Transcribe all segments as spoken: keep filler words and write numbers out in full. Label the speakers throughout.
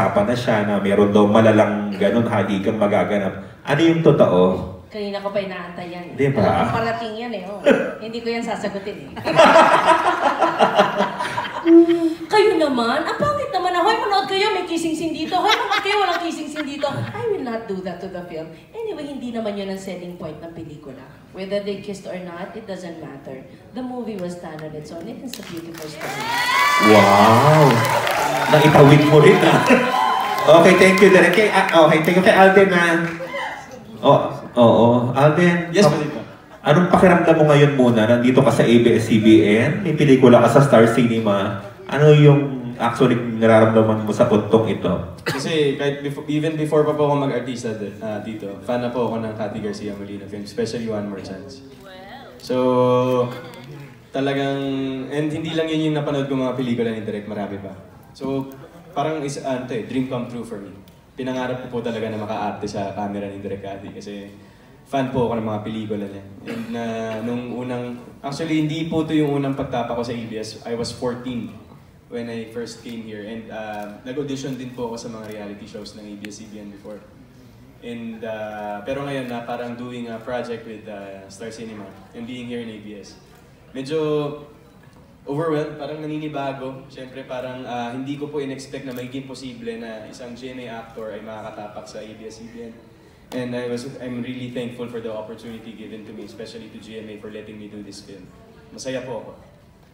Speaker 1: usapan na siya na meron daw malalang ganun haligang magaganap. Ano yung totoo?
Speaker 2: Kanina ko pa inaantay yan.
Speaker 1: Diba?
Speaker 2: Alam ko parating yan eh. Oh. Hindi ko yan sasagutin eh. Kayo naman, ang pangit naman na, hoy, manood kayo, may kissing scene dito. Hoy, manood kayo, walang kissing scene dito. I will not do that to the film. Anyway, hindi naman yun ang selling point ng pelikula. Whether they kissed or not, it doesn't matter. The movie was done on its own. It is a beautiful story.
Speaker 1: Wow! Naipawid mo rin ah. Okay, thank you, Derek. Kay, uh, okay, thank you kay Alden na. Oh, oo. Alden,
Speaker 3: yes,
Speaker 1: oh, anong pakiramdam mo ngayon muna? Nandito ka sa A B S C B N, may pelikula ka sa Star Cinema. Ano yung actually nararamdaman mo sa puntong ito?
Speaker 3: Kasi kahit before, even before pa po ako mag-artista uh, dito, fan na po ako ng Cathy Garcia Molina film, especially One More Chance. So, talagang, and hindi lang yun yung napanood ko mga pelikula ni Direk, marami pa. So, parang is, uh, ito eh, dream come true for me. Pinangarap ko po talaga na maka-arte sa camera ni Direk Cathy kasi fan po ako ng mga pelikula niya. And na uh, nung unang, actually hindi po ito yung unang pagtapa ko sa A B S. I was fourteen when I first came here and uh, nag-audition din po ako sa mga reality shows ng A B S C B N before. And uh, pero ngayon na parang doing a project with uh, Star Cinema and being here in A B S. Medyo overwhelmed, parang naninibago. Siyempre parang uh, hindi ko po in-expect na magiging posible na isang G M A actor ay makakatapak sa A B S C B N. And I was, I'm really thankful for the opportunity given to me, especially to G M A for letting me do this film. Masaya po ako.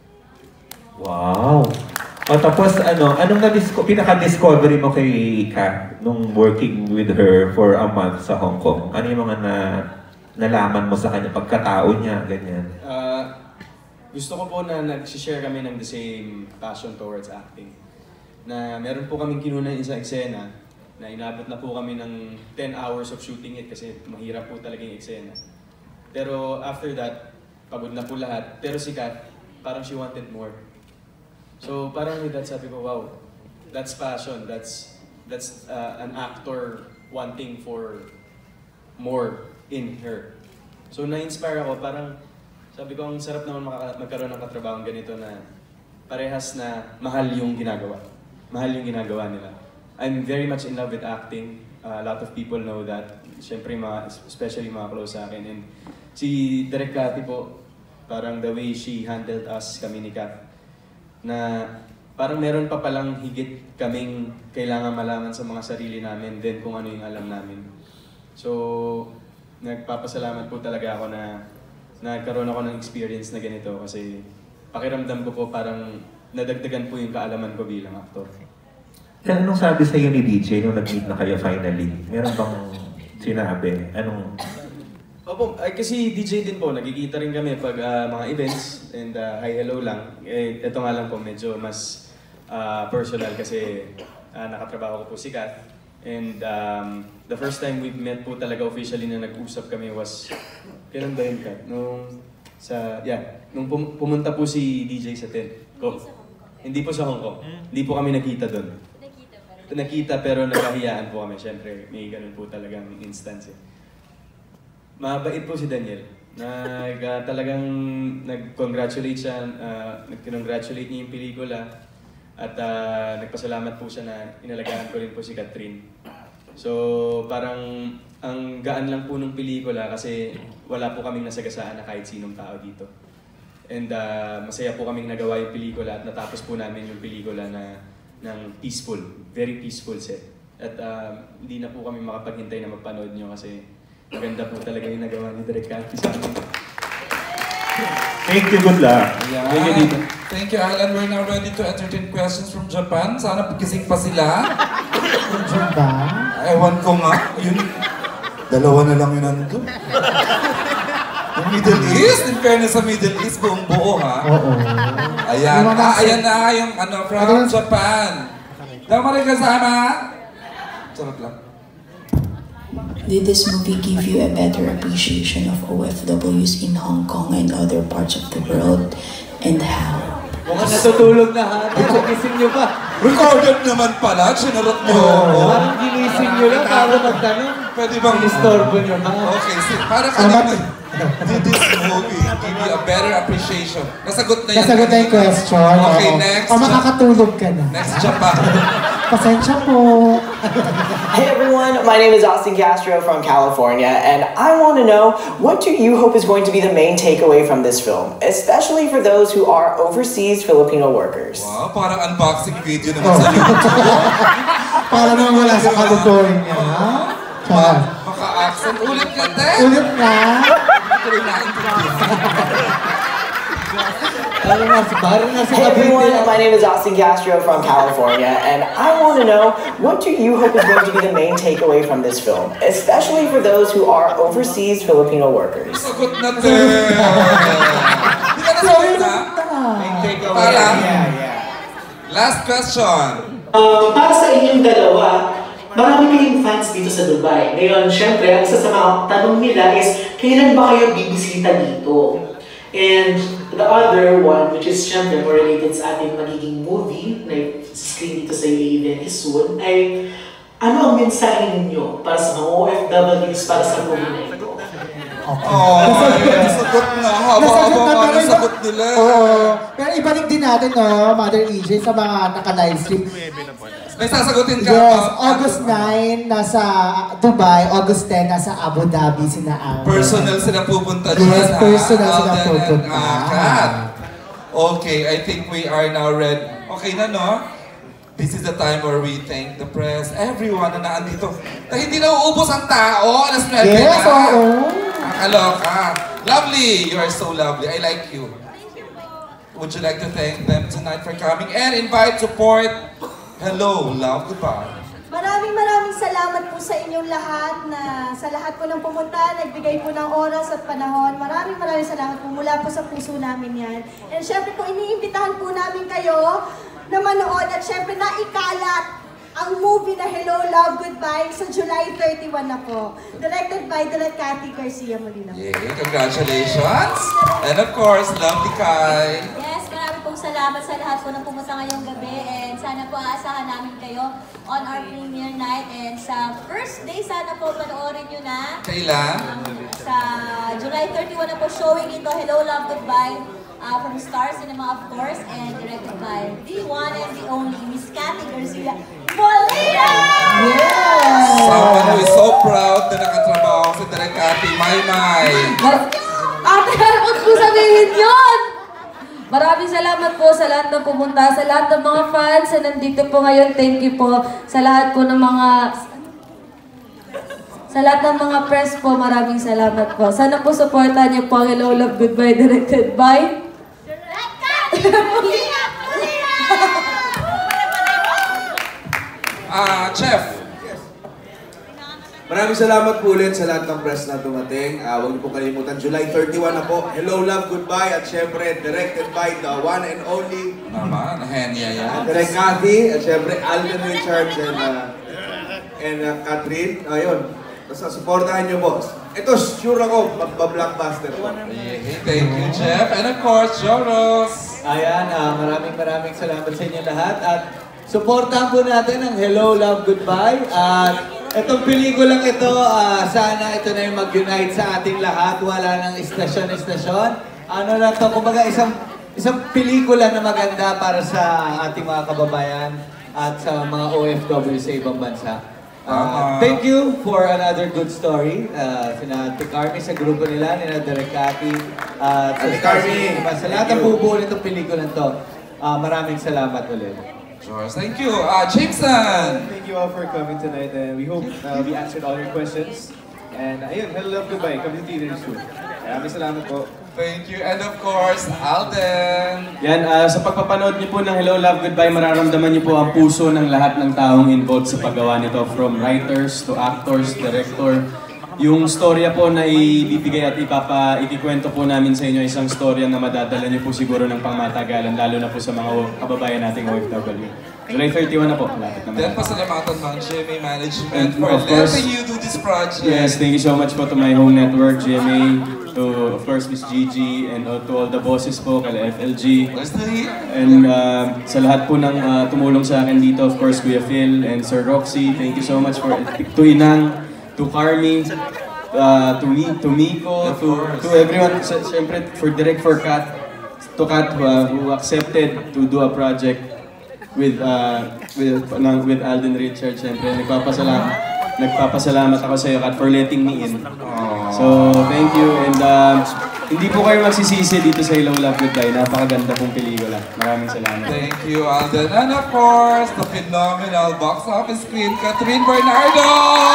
Speaker 1: Wow! O tapos ano, anong pinaka-discovery mo kay Kat nung working with her for a month sa Hong Kong? Ano yung mga na, nalaman mo sa kanya, pagkatao niya, ganyan?
Speaker 3: Uh, gusto ko po na nag-share kami ng the same passion towards acting. Na meron po kaming kinunan isang eksena na inabot na po kami ng ten hours of shooting it kasi mahirap po talaga yung eksena. Pero after that, pagod na po lahat. Pero si Kat, parang she wanted more. So parang with that sabi ko, wow, that's passion. That's that's uh, an actor wanting for more in her. So na-inspire ako, parang sabi ko, ang sarap naman magkaroon ng katrabaho ganito na parehas na mahal yung ginagawa. Mahal yung ginagawa nila. I'm very much in love with acting. Uh, a lot of people know that. Siyempre, mga, especially mga close sa akin. And si Direk Cathy po, parang the way she handled us, kami ni Kat, na parang meron pa palang higit kaming kailangan malaman sa mga sarili namin then kung ano yung alam namin. So, nagpapasalamat po talaga ako na nagkaroon ako ng experience na ganito kasi pakiramdam ko po parang nadagdagan po yung kaalaman ko bilang aktor.
Speaker 1: Yan, anong sabi sa iyo ni D J nung nag-meet na kayo finally? Meron bang sinabi? Anong...
Speaker 3: Opo, ay, kasi D J din po, nagkikita rin kami pag uh, mga events and uh, hi hello lang. Eh, ito nga lang po, medyo mas uh, personal kasi uh, nakatrabaho ko po si Kat. And um, the first time we met po talaga officially na nag-usap kami was, kailan ba yun, Kat? Nung, sa, yeah, nung pum pumunta po si D J sa tent. Ko. Hindi po sa Hong Kong. Hindi po kami nakita doon. Nakita pero nakahiyaan po kami. Siyempre, may ganun po talagang instance eh. Mabait po si Daniel. Nag, uh, talagang nag-congratulate siya, uh, nag-congratulate niya yung pelikula. At uh, nagpasalamat po siya na inalagaan ko rin po si Catherine. So parang ang gaan lang po ng pelikula kasi wala po kaming nasagasaan na kahit sinong tao dito. And uh, masaya po kaming nagawa yung pelikula at natapos po namin yung pelikula na ng peaceful, very peaceful set. At uh, hindi na po kami makapaghintay na mapanood nyo kasi maganda po talaga yung nagawa ni Direk Cathy sa amin.
Speaker 1: Thank you, good luck.
Speaker 4: Yeah.
Speaker 3: Thank you, Dito.
Speaker 4: Thank you, Alan. We're now ready to entertain questions from Japan. Sana gising pa sila.
Speaker 5: From Japan?
Speaker 4: Ewan ko nga. Yun, dalawa na lang yun nandun. Yung Middle East, in fairness sa Middle East, buong buo ha.
Speaker 5: Oo.
Speaker 4: Ayan, ah, ayan na yung ano, from Japan. Dama rin kasama. Sarap lang.
Speaker 6: Did this movie give you a better appreciation of O F Ws in Hong Kong and other parts of the world? And how?
Speaker 7: Mukhang natutulog na ha. Nagising nyo pa.
Speaker 4: Recorded naman pala. Sinarot nyo.
Speaker 7: Oh, parang ginising nyo lang para magtanong.
Speaker 4: Pwede bang...
Speaker 7: Inistorbo nyo ha.
Speaker 4: Okay, so, para kanina. Did this movie give you a better appreciation? Nasagot na yan.
Speaker 5: Nasagot na yung question.
Speaker 4: Okay,
Speaker 5: Oo.
Speaker 4: next.
Speaker 5: O makakatulog ka na.
Speaker 4: Next, Japan.
Speaker 5: Pasensya po.
Speaker 8: Hey everyone, my name is Austin Castro from California, and I want to know, what do you hope is going to be the main takeaway from this film, especially for those who are overseas Filipino workers?
Speaker 4: Wow, parang unboxing video naman sa YouTube.
Speaker 5: Para naman wala sa kalutuin niya. Char.
Speaker 4: Maka-accent. Ulit ka, te!
Speaker 5: Ulit na.
Speaker 4: Hindi ko rin naintindihan.
Speaker 7: Parang nasa, parang nasa
Speaker 8: Hey
Speaker 7: Cavite.
Speaker 8: everyone, my name is Austin Castro from California, and I want to know, what do you hope is going to be the main takeaway from this film, especially for those who are overseas Filipino workers?
Speaker 4: Sagot na, te! Hindi ka nasagot na?
Speaker 7: Take away.
Speaker 4: Para.
Speaker 7: Yeah, yeah.
Speaker 4: Last question.
Speaker 9: Um, para sa inyong dalawa, marami kayong fans dito sa Dubai. Ngayon, syempre, ang isa sa mga tanong nila is, kailan ba kayo bibisita dito? And the other one, which is syempre more related sa ating magiging movie na screen dito sa U A E very soon, ay ano ang mensahe ninyo para sa mga O F Ws para sa movie na ito?
Speaker 4: Oh, nasagot na. Haba-haba ka na sagot nila.
Speaker 5: Oo. Pero ibalik din natin, no, Mother E J, sa mga naka-livestream.
Speaker 4: May sasagutin ka.
Speaker 5: Yes,
Speaker 4: uh,
Speaker 5: August nine, nasa Dubai. August ten, nasa Abu Dhabi, sina Amber.
Speaker 4: Personal sila pupunta
Speaker 5: Yes,
Speaker 4: dyan, ha?
Speaker 5: personal sila
Speaker 4: Alden and
Speaker 5: pupunta.
Speaker 4: Akat. Okay, I think we are now ready. Okay na, no? This is the time where we thank the press, everyone na naandito. Dahil hindi na uubos ang tao, alas nuwebe na.
Speaker 5: Yes, oo.
Speaker 4: Nakaloka. Lovely, you are so lovely. I like you. Would you like to thank them tonight for coming and invite support? Hello, love, goodbye.
Speaker 10: Maraming maraming salamat po sa inyong lahat na sa lahat po ng pumunta, nagbigay po ng oras at panahon. Maraming maraming salamat po mula po sa puso namin yan. And syempre po, iniimbitahan po namin kayo na manood at syempre na ikalat ang movie na Hello, Love, Goodbye sa July thirty-one na po. Directed by Direk Cathy Garcia Molina.
Speaker 4: Yay, congratulations! And of course, lovely Kai.
Speaker 11: Yes, marami pong salamat sa lahat po na pumunta ngayong gabi and sana po aasahan namin kayo on our premiere night and sa first day sana po panoorin nyo na.
Speaker 4: Kailan?
Speaker 11: Sa July thirty-one na po showing ito, Hello, Love, Goodbye uh, from Star Cinema of course and directed by the one and the only Miss Cathy Garcia Molina!
Speaker 5: Yes!
Speaker 4: Someone who is so proud na nakatrabaho si Direk Cathy Maymay.
Speaker 2: Ate, harapot po sabihin yun! Maraming salamat po sa lahat ng pumunta, sa lahat ng mga fans na nandito po ngayon. Thank you po sa lahat po ng mga... Sa lahat ng mga press po, maraming salamat po. Sana po supportan niyo po ang Hello, Love, Goodbye directed by...
Speaker 10: Direk Cathy Molina!
Speaker 4: Ah, Chef.
Speaker 7: Maraming salamat po ulit sa lahat ng press na dumating. Uh, huwag niyo po kalimutan, July thirty-one na po. Hello, Love, Goodbye. At syempre, directed by the one and only
Speaker 4: Naman, henya yan.
Speaker 7: uh, Direk Cathy. At syempre, Alden Richards and, uh, and uh, Catherine. Ayun. Basta supportahan niyo, boss. Ito, sure ako, magba-blockbuster po.
Speaker 4: Yay, thank you, Chef. And of course, Joros.
Speaker 7: Ayan, uh, maraming maraming salamat sa inyo lahat. At supportahan po natin ang Hello, Love, Goodbye. At itong pelikulang ito, uh, sana ito na yung mag-unite sa ating lahat. Wala nang istasyon-istasyon. Ano lang to, kumbaga isang, isang pelikula na maganda para sa ating mga kababayan at sa mga O F W sa ibang bansa. Uh, thank you for another good story. Uh, sina Ate Carmi sa grupo nila, nila Direk Cathy. Uh, Ate Carmi, sa lahat ng bubuo nitong pelikulang to, uh, maraming salamat ulit.
Speaker 4: Joros, thank you. Uh, Jameson.
Speaker 12: Thank you all for coming tonight and we hope uh, we answered all your questions. And uh, ayun, Hello, Love, Goodbye. Come to theater soon. Maraming salamat po.
Speaker 4: Thank you. And of course, Alden.
Speaker 3: Yan, uh, sa pagpapanood niyo po ng Hello, Love, Goodbye, mararamdaman niyo po ang puso ng lahat ng taong involved sa paggawa nito. From writers to actors, director. Yung storya po na ibibigay at ipapa, ikikwento po namin sa inyo isang storya na madadala niyo po siguro ng pangmatagalan, lalo na po sa mga kababayan nating O F W. July thirty-one na po, malapit naman.
Speaker 4: Then pasalamatan mo ang G M A Management
Speaker 3: And
Speaker 4: for
Speaker 3: of course,
Speaker 4: letting you do this project.
Speaker 3: Yes, thank you so much po to my home network, G M A, to of course Miss Gigi, and uh, to all the bosses po, kala F L G. And uh, sa lahat po ng uh, tumulong sa akin dito, of course Kuya Phil and Sir Roxy, thank you so much for to Inang, to Carmi, uh, to me, to Miko, to, to everyone, siyempre for Direk for Kat, to Kat uh, who accepted to do a project with uh, with ng, with Alden Richards. Siyempre, nagpapasalamat nagpapasalamat ako sa iyo, Kat, for letting me in. So, thank you. And um, hindi po kayo magsisisi dito sa Hello, Love, Goodbye. Napakaganda pong pelikula. Maraming salamat.
Speaker 4: Thank you, Alden. And of course, the phenomenal box office queen, Catherine Bernardo!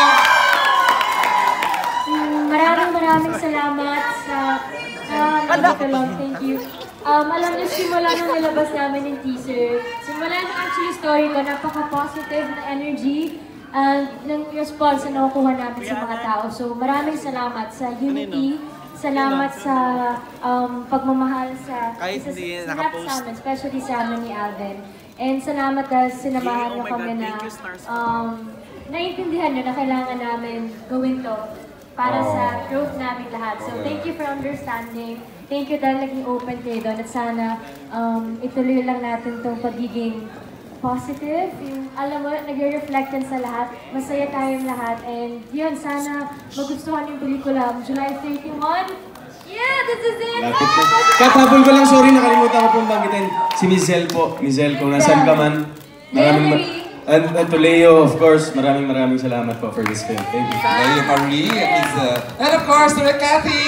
Speaker 13: Maraming maraming salamat sa uh, Nandito Lang. Thank you. Um, alam niyo, simula nung nilabas namin yung teaser, simula nung actually story ko, napaka-positive na energy and ng response na nakukuha namin sa mga tao. So maraming salamat sa unity, salamat sa um, pagmamahal sa isa sa lahat sa amin, especially sa amin ni Alden. And salamat dahil sinamahan niyo kami na um, naiintindihan niyo na kailangan namin gawin to para sa growth namin lahat. So thank you for understanding. Thank you dahil naging open kayo doon at sana um, ituloy lang natin itong pagiging positive. Yung, alam mo, nag-reflect yan sa lahat. Masaya tayong lahat. And yun, sana magustuhan yung pelikula. July thirty-one. Yeah, this is it!
Speaker 3: Lapit na. Katapol ko lang, sorry, nakalimutan ko pong banggitin. Si Mizel po. Mizel, kung nasan ka man. Maraming ma and, and to Leo, of course, maraming maraming salamat po for this film. Thank you.
Speaker 4: Leo Marie, Mizel. And of course, to Kathy!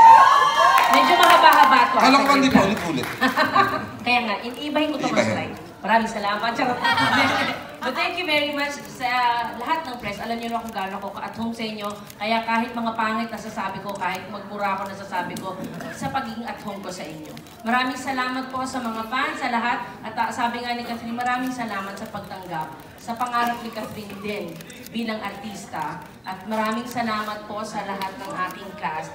Speaker 2: Medyo mahaba-haba to.
Speaker 4: Alam ko hindi pa ulit-ulit.
Speaker 2: Kaya nga, iniibahin ko ito ang slide. Maraming salamat. But thank you very much sa lahat ng press. Alam niyo na kung gaano ko ka-at home sa inyo. Kaya kahit mga pangit nasasabi ko, kahit magmura ako nasasabi ko, sa pagiging at home ko sa inyo. Maraming salamat po sa mga fans, sa lahat. At uh, sabi nga ni Catherine, maraming salamat sa pagtanggap. Sa pangarap ni Catherine din bilang artista. At maraming salamat po sa lahat ng ating cast.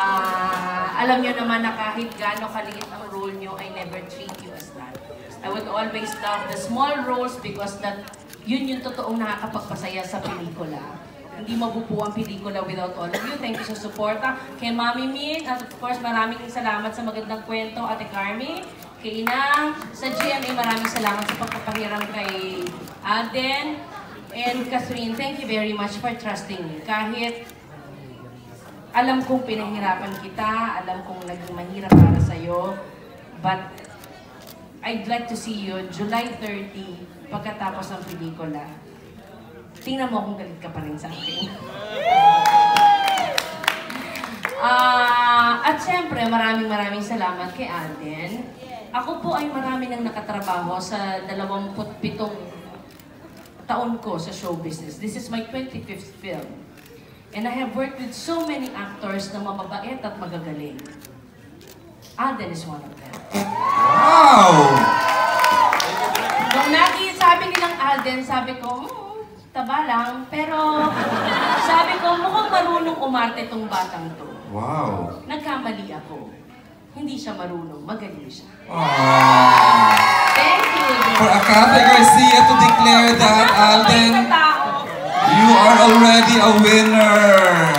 Speaker 2: Uh, alam niyo naman na kahit gaano kaliit ang role niyo, I never treat you as that. I would always love the small roles because that yun yung totoong nakakapagpasaya sa pelikula. Hindi mabubuo ang pelikula without all of you. Thank you sa suporta. Kay Mami Min, at of course maraming salamat sa magandang kwento, Ate Carmi. Kay Ina, sa G M A maraming salamat sa pagpapahiram kay Alden. And Catherine, thank you very much for trusting me. Kahit alam kong pinahirapan kita, alam kong naging mahirap para sa'yo, but I'd like to see you July thirty, pagkatapos ng pelikula. Tingnan mo kung galit ka pa rin sa akin. uh, at syempre, maraming maraming salamat kay Alden. Ako po ay marami nang nakatrabaho sa dalawampu't pitong taon ko sa show business. This is my twenty-fifth film. And I have worked with so many actors na mababait at magagaling. Alden is one of them.
Speaker 4: Wow!
Speaker 2: Nung naki-sabi nilang Alden, sabi ko, hmm, taba lang. Pero sabi ko, mukhang marunong umarte tong batang to.
Speaker 4: Wow!
Speaker 2: Nagkamali ako. Hindi siya marunong, magaling siya.
Speaker 4: Aww.
Speaker 2: Thank you.
Speaker 4: For Akate Garcia to declare that, Alden, you are already a winner.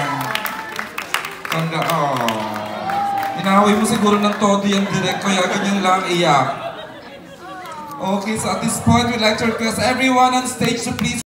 Speaker 4: Tanda, oh. Inaaway mo siguro ng todo yung direct, kaya ganyan lang iyak. Okay, so at this point, we'd like to request everyone on stage to please